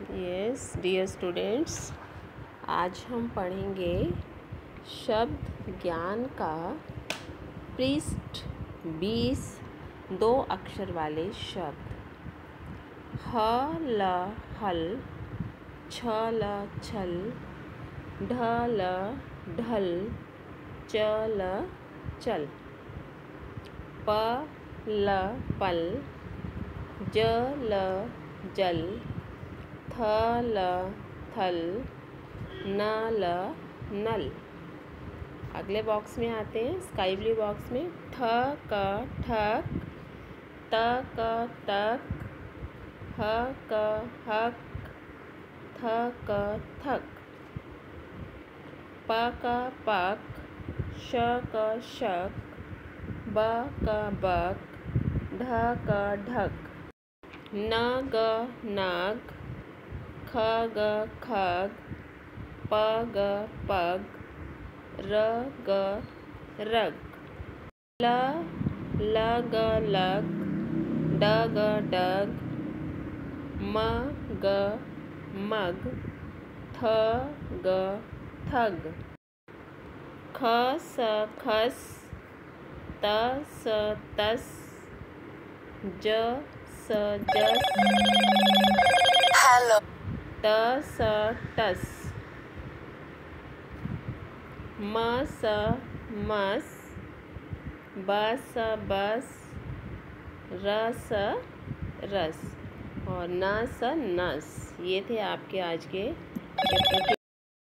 Yes dear students, आज हम पढ़ेंगे शब्द ज्ञान का पृष्ठ 20 दो अक्षर वाले शब्द। ह ल हल, छ ल छल, ढ ल ढल, च ल चल, प ल पल, ज ल जल, थ ल थल, न ल नल। अगले बॉक्स में आते हैं, स्काई ब्लू बॉक्स में। ठ क ठक, त क तक, ह क हक, थ क थक, प क पक, श क शक, ब क बक, ढ क ढक, न ग नग, ख ग खग, प ग पग, र ग रग, ल ग लग, ड ग डग, म ग मग, थ ग थग, ख स खस, त स तस, ज स जस, त स टस, म स मस, ब स बस, र स रस और न स नस। ये थे आपके आज के चैप्टर के